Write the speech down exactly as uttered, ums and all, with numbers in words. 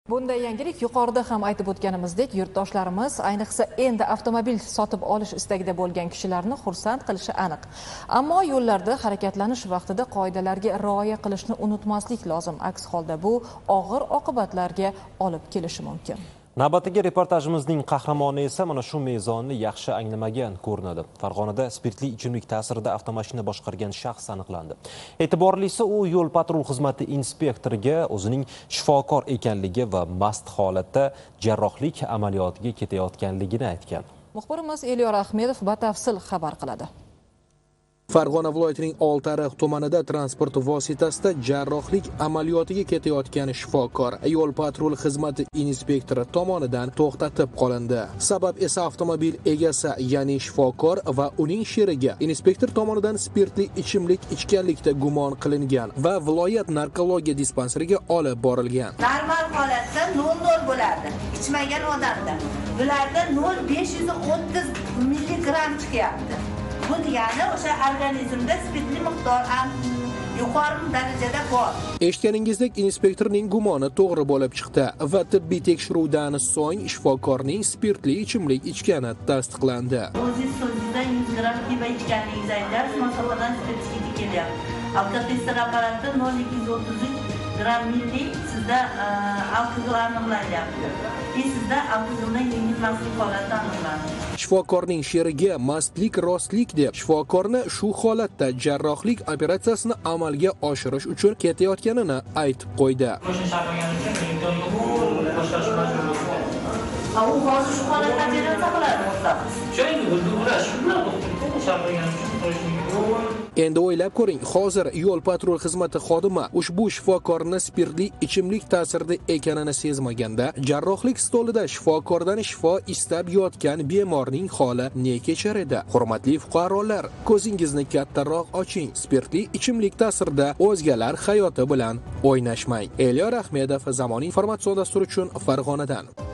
Bunday yangilik yuqorida ham aytib o'tganimizdek, yurtdoshlarimiz, ayniqsa endi avtomobil sotib olish istagida bo'lgan kishilarni xursand qilishi aniq. Ammo yo'llarda harakatlanish vaqtida qoidalarga rioya qilishni unutmaslik lozim. Aks holda bu og'ir oqibatlarga olib kelishi mumkin. Navbatdagi reportajimizning qahramoni esa mana shu mezonni yaxshi anglamagan ko'rinadi. Farg'onada spirtli ichimlik ta'sirida avtomashina boshqargan shaxs aniqlandi. E'tiborlisi, u yo'l patrul xizmati inspektoriga o'zining shifokor ekanligi va mast holatda jarrohlik amaliyotiga ketayotganligini aytgan. Muxbirimiz Elyor Ahmedov batafsil xabar qiladi. Farg'ona viloyatining Oltiariq tumanida transport vositasida jarrohlik amaliyotiga ketayotgan shifokor yo'l patrul xizmati inspektori tomonidan to'xtatib qolindi. Sabab esa avtomobil egasi, ya'ni shifokor va uning sherigi inspektor tomonidan spirtli ichimlik ichganlikda gumon qilingan va viloyat narkologiya dispanseriga olib borilgan. Normal holatda nol nol bo'ladi. Ichmagan odamda bularda nol besh yuz o'ttiz milligram chiqyapti. Bu degani o'sha organizmda spirtli miqdor yuqori darajada bor. Eshitganingizdek, inspektorning gumoni to'g'ri bo'lib chiqdi va tibbiy tekshiruvdan so'ng shifokorning spirtli ichimlik ichgani tasdiqlandi. O'zingiz so'zingizda yuz gramm pivo ichganingizni aytasiz, masalan, spirtli kelyapti. Alkotester apparati nol ikki yuz o'ttiz uch gramm milli sizda alkogol aniqlanyapti. И sizda alkogoldan yengil mastlik holati aniqlandi. Shifokorning sherigi mastlik rostlik deb shifokorni shu holatda jarrohlik operatsiyasini amalga oshirish uchun ketayotganini aytib qo'ydi. U hozir shu holatda operatsiya qiladi. Endi o'ylab ko'ring, hozir yo'l patrul xizmati xodimi ushbu shifokorni spirtli ichimlik ta'sirida ekanini sezmaganda, jarrohlik stolida shifokordan shifo istab yotgan bemorning holi ne kechar edi? Hurmatli fuqarolar, ko'zingizni kattaroq oching. Spirtli ichimlik ta'sirida o'zgalar hayoti bilan o'ynashmang. Elyor Ahmedov, Zamon informatsion dasturi uchun Farg'onadan.